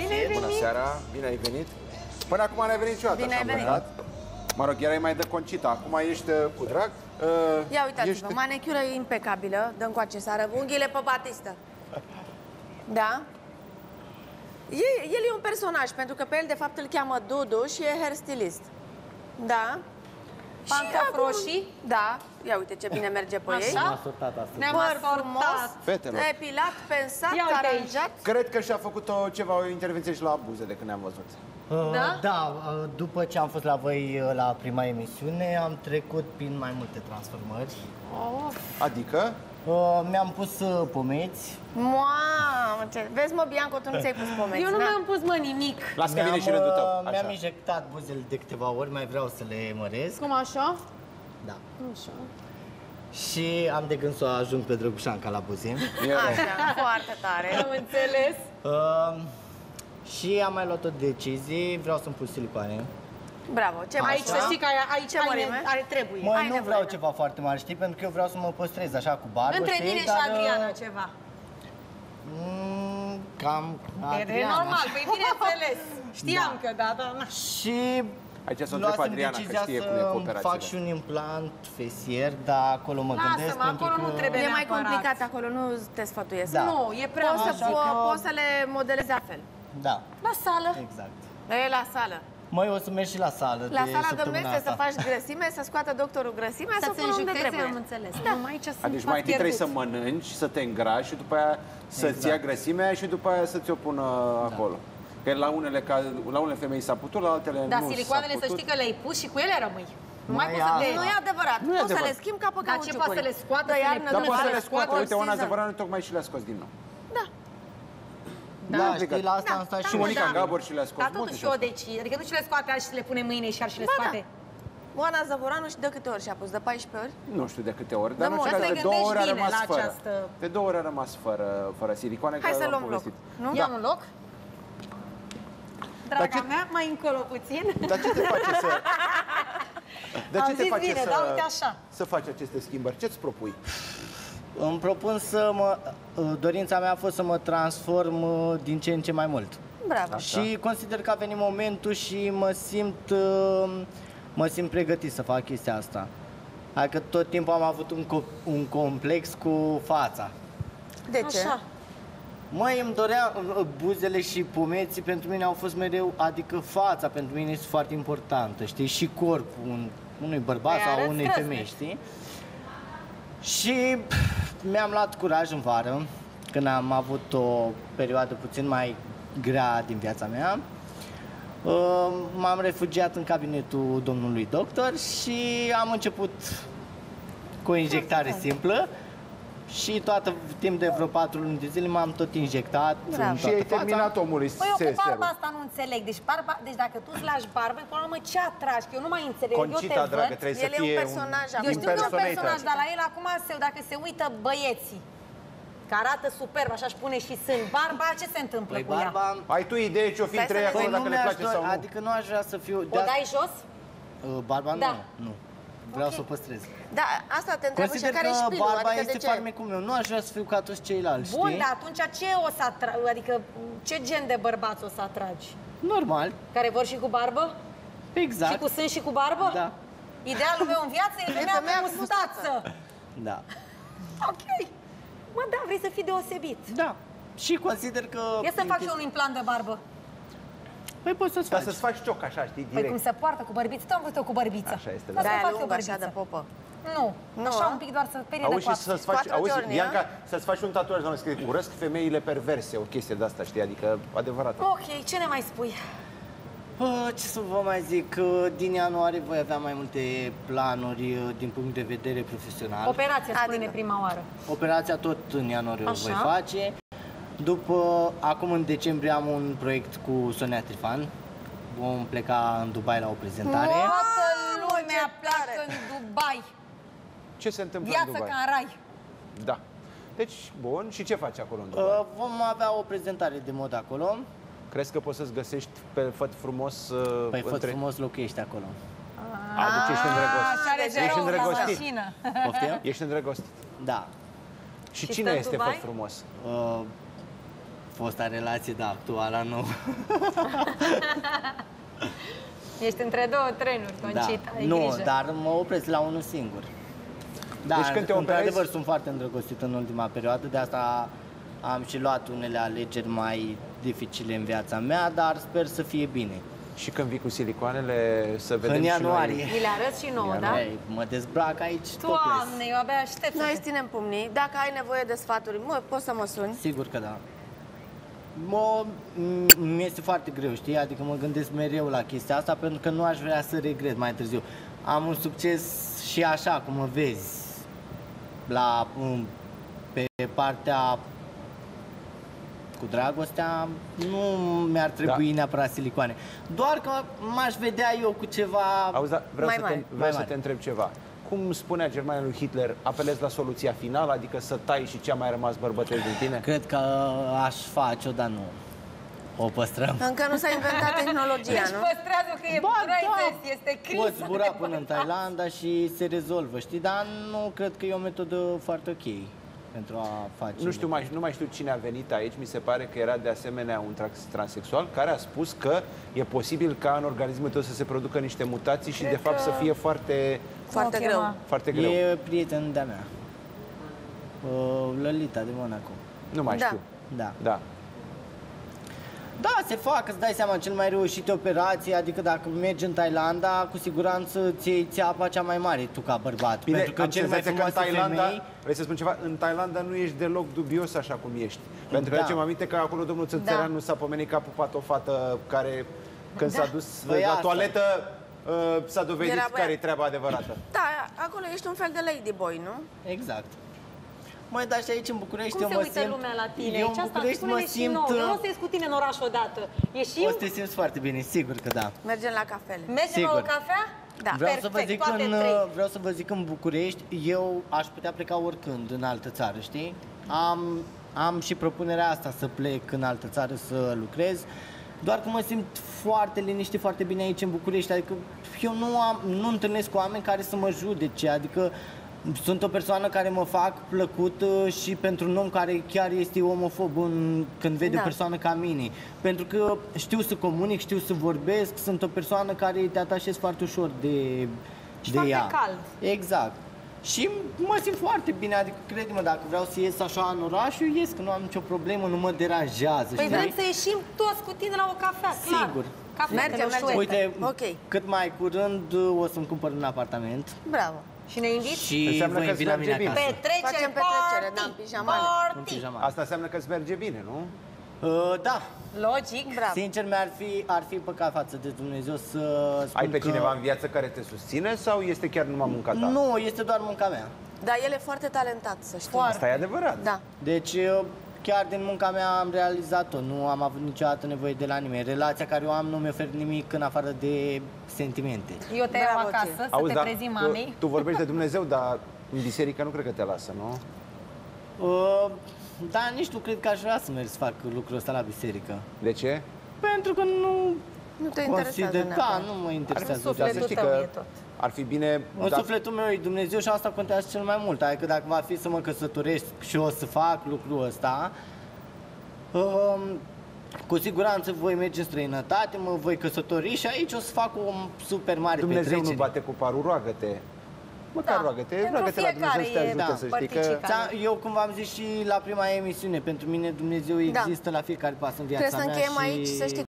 Bună seara, bine ai venit. Până acum n-ai venit niciodată. Bine ai venit. Mă rog, erai mai de Concita, acum ești cu drag. Ia uitați-vă, manicura e impecabilă, dă încoace sară, unghiile pe batistă. Da? El e un personaj, pentru că pe el de fapt îl cheamă Dudu și e hairstylist. Da? Pantofi roșii? Da, ia uite ce bine merge pe ei. Așa? Ne-am asortat. Fetelor. Epilat, pensat, Ia uite aranjat. Cred că și-a făcut o intervenție și la abuze de când ne-am văzut. Da? Da, după ce am fost la voi la prima emisiune, am trecut prin mai multe transformări. Adică? Mi-am pus pomeți. Mamă, ce... Vezi mă, Bianco, tu nu ți-ai pus pomeți, Eu nu na? mi-am pus, mă, nimic. Las că vine și rândul tău. Mi-am Așa. injectat buzele de câteva ori, mai vreau să le măresc. Cum așa? Da. Așa. Și am de gând să ajung pe Drăgușanca la buze. Așa, foarte tare. Am înțeles. Și am mai luat o decizie, vreau să-mi pun silicoane. Bravo, ce mai Aici, să știi că aici Ce mărime? trebuie. Măi, Ai nu nevoie, vreau da. ceva foarte mare, știi? Pentru că eu vreau să mă păstrez așa cu barbă, Între știi? mine și Dar, Adriana ceva. Cam E Adriana. normal, păi bineînțeles. Știam că da, da, na. Și Aici să o întreb luasem Adriana, că decizia știe cum e să cu fac operațiile. și un implant fesier, dar acolo mă gândesc Lasă-mă, pentru acolo că... nu trebuie E mai neapărat. complicat acolo, nu te sfătuiesc. Da. Nu, e prea Poți să le modelezi altfel. Da, La sală. exact. E la sală. Măi, o să merg și la sală La de sala de săptămâna mese să asta. faci grăsime, să scoată doctorul grăsimea, să Să-ți pună unde înjucățe, trebuie. am înțeles. Da. Numai aici sunt Deci mai întâi trebuie să mănânci, să te îngrași și după aia să-ți ia grăsimea și după aia să ți-o pună acolo. Că la unele femei s-a putut, la altele Dar nu silicoanele s-a să putut. știi că le-ai pus și cu ele rămâi. Nu mai Mai poți să asta. le... Nu e adevărat. Nu e Poți să adevărat. le schimbi ca pe Dar ce poți să le scoată, să le iarnă, Dar Până poți să care le scoate. scoate Uite, una season. Zăvoranu tocmai și le-a scos din nou. Da. Da, aplicat. știi, la asta am stat și Monica eu. Gabor și le-a scos. Dar multe totuși și-a o scos. decizie. Adică nu și le scoate azi și le pune mâine și ar și le Ba, scoate. Oana Zăvoranu și de câte ori și-a pus? De 14 ori? Nu știu de câte ori, dar Da, în mă, orice să caz te de 2 ori a gândești bine rămas la fără. această- De 2 ori a rămas fără silicoane. Hai că să am luăm loc. povestit. Nu? Ia un loc. Draga ce- mea, mai încolo puțin. Dar ce te face să... Dar Am ce te zis face bine, să... da, uite așa. Să faci aceste schimbări? Ce-ți propui? Îmi propun să mă... Dorința mea a fost să mă transform din ce în ce mai mult. Bravo. Și consider că a venit momentul și mă simt pregătit să fac chestia asta. Adică tot timpul am avut un complex cu fața. De ce? Așa. Măi, îmi dorea buzele și pomeții pentru mine au fost mereu, adică fața pentru mine este foarte importantă, știi? Și corpul unui bărbat Păi sau arăți unei străzne. femei, știi? Și mi-am luat curaj în vară, când am avut o perioadă puțin mai grea din viața mea. M-am refugiat în cabinetul domnului doctor și am început cu o injectare simplă. Și timp de vreo 4 luni de zile m-am tot injectat în Și toată ai fața. terminat omului Păi eu cu seserul. barba asta nu înțeleg. Deci dacă tu îți lași barbă, până la urmă ce atragi? Că eu nu mai înțeleg. Eu Concita, te dragă, văd. trebuie să El e un fie personaj Eu acum. știu că e un impersonator. personaj, dar la el acum, dacă se uită băieții, că arată superb, așa își pune și sân. Barba, ce se întâmplă Păi cu ea? barba... Ai tu idee ce-o fi Stai între să ei vedem. acolo, Păi dacă nu le mi-aș place dori, sau nu? adică nu aș vrea să fiu... O dai jos? Barba nu, Da. nu. Vreau să o păstrez. Da, asta te întreabă și Consider care că e șpilul, barba adică este de ce? farmecul meu. Nu aș vrea să fiu ca toți ceilalți, Bun, știi? dar atunci ce o să atragi? Adică ce gen de bărbați o să atragi? Normal. Care vor și cu barbă? Exact. Și cu sân și cu barbă? Da. Idealul meu în viață e femeia femeia cu cu mustață. Da. Ok. Mă, da, vrei să fii deosebit. Da. Și consider că... Ia să fac și eu un implant de barbă. Păi poți să-ți Dar faci. să-ți faci cioc așa, știi, Păi direct. cum se poartă cu bărbiță? Tu am văzut-o cu bărbiță. Așa este, Dar da. să Da, fac eu lungă așa bărbiță. de popă. Nu, Nu, așa a? un pic doar să perie de Auzi, și coapsă. să-ți faci, Quattro auzi, giorni, Bianca, să-ți faci un tatuaj, doamne, scrie, urăsc femeile perverse, o chestie de asta, știi, adică adevărat. Ok, ce ne mai spui? Ce să vă mai zic, din ianuarie voi avea mai multe planuri din punct de vedere profesional. Operația, spune-ne Adică? prima oară. Operația tot în ianuarie o Așa. voi face. După, acum în decembrie am un proiect cu Sonia Trifan. Vom pleca în Dubai la o prezentare. Toată lumea ce pleacă tare! în Dubai. Ce se întâmplă Viață în Dubai? ca în rai. Da. Deci, bun, și ce faci acolo în Dubai? Vom avea o prezentare de mod acolo. Crezi că poți să-ți găsești pe făt frumos Păi făt frumos locuiești acolo. Deci ești îndrăgostit. Și are Ești zeroul la îndrăgostit. mașină. Poftim? Ești îndrăgostit. Da. Și Și cine stă în este Dubai? făt frumos? fosta relație, da, actuala nu. Ești între două trenuri, Conchita, ai Nu, grijă. dar mă opresc la unul singur. Da, Deci când te într-adevăr oprezi- sunt foarte îndrăgostit în ultima perioadă, de asta am și luat unele alegeri mai dificile în viața mea, dar sper să fie bine. Și când vii cu silicoanele, să vedem În și ianuarie. Mi le arăți și nouă, da? Ei, mă dezbrac aici topless. Doamne, eu abia aștept. Noi îți ținem pumnii. Dacă ai nevoie de sfaturi, poți să mă suni. Sigur că da. Mi este foarte greu, știi? Adică mă gândesc mereu la chestia asta pentru că nu aș vrea să regret mai târziu. Am un succes și așa, cum mă vezi, pe partea cu dragostea, nu mi-ar trebui neapărat silicoane. Doar că m-aș vedea eu cu ceva... Auzi, da, vreau Mai să, mare. vreau să te întreb ceva. Cum spunea Germania lui Hitler, apelezi la soluția finală, adică să tai și ce a mai rămas bărbătesc din tine? Cred că aș face-o, dar nu. O păstrăm. Încă nu s-a inventat tehnologia, Deci nu? păstrează că e crisis, este criză. Poți zbura până în Thailanda și se rezolvă, știi? Dar nu cred că e o metodă foarte ok pentru a face... Nu mai știu cine a venit aici, mi se pare că era de asemenea un transexual care a spus că e posibil ca în organismul tău să se producă niște mutații și de fapt să fie foarte Foarte greu. greu. E prieten de-a mea. Lolita de Monaco. Nu mai Da. știu. Da. Da. Da, se fac, îți dai seama, cel mai reușite operații, adică dacă mergi în Thailanda, cu siguranță ți iei țeapa cea mai mare tu ca bărbat. Bine, pentru că am cel mai senzația că în frumoase Thailanda, femei... vrei să spun ceva, în Thailanda nu ești deloc dubios așa cum ești. Pentru că Da. aducem aminte că acolo domnul Țățăreanu s-a pomenit că a pupat o fată care, când s-a dus Păi la asta. toaletă, s-a dovedit Era băiat. care e treaba adevărată. Da, acolo ești un fel de ladyboy, nu? Exact. Măi, dar și aici în București Cum eu se mă uită simt... lumea la tine? Eu Aici în asta, București mă spune-ne și simt... nouă. Eu nu o să ies cu tine în oraș odată. Ieșim, O să te simți foarte bine, sigur că da. Mergem la cafele. mergem la o Sigur. cafea? Da. Vreau Perfect, să vă zic toate trei. vreau să vă zic în București, eu aș putea pleca oricând în altă țară, știi? Am și propunerea asta să plec în altă țară să lucrez. Doar că mă simt foarte liniștit, foarte bine aici în București, adică eu nu întâlnesc oameni care să mă judece, adică sunt o persoană care mă fac plăcut și pentru un om care chiar este omofob când vede Da. o persoană ca mine. Pentru că știu să comunic, știu să vorbesc, sunt o persoană care te atașezi foarte ușor de foarte ea. cald. Exact. Și mă simt foarte bine, adică crede-mă, dacă vreau să ies așa în oraș, eu ies, că nu am nicio problemă, nu mă deranjează, Păi știi? vrem să ieșim toți cu tine la o cafea, clar. Sigur. Cafea, Mergem, mergem. Uite, Ok. cât mai curând o să-mi cumpăr un apartament Bravo. Și ne inviți? și Înseamnă vă că invit la îți mine merge acasă. bine. Petrecere, Facem petrecere, party, da, în pijamale. În party. pijama. Asta înseamnă că îți merge bine, nu? Da, Logic. Bravo. sincer ar fi păcat față de Dumnezeu să spun Ai pe că... cineva în viață care te susține sau este chiar numai munca ta? Nu, este doar munca mea. Dar el e foarte talentat, să știi. Asta e adevărat. Da. Deci eu chiar din munca mea am realizat-o, nu am avut niciodată nevoie de la nimeni. Relația care o am nu mi oferă nimic în afară de sentimente. Eu te iau Bravo, acasă ție. să te prezint mamei. tu vorbești de Dumnezeu, dar în biserică nu cred că te lasă, nu? Da, nici nu cred că aș vrea să merg să fac lucrul ăsta la biserică. De ce? Pentru că Nu te interesează consider, da, neapărat. nu mă interesează. Sufletul Să știi tău că e tot. ar fi bine... În da, sufletul meu e Dumnezeu și asta contează cel mai mult. Adică dacă va fi să mă căsătoresc și o să fac lucrul ăsta, cu siguranță voi merge în străinătate, mă voi căsători și aici o să fac o super mare Dumnezeu nu petrecere. bate cu parul, roagă-te. Măcar Da. roagă-te, Pentru roagă-te la Dumnezeu să te fiecare ajute, e, să da, știi că... participă. Eu, cum v-am zis și la prima emisiune, pentru mine Dumnezeu există la fiecare pas în viața Trebuie să mea încheiem și... aici, să știi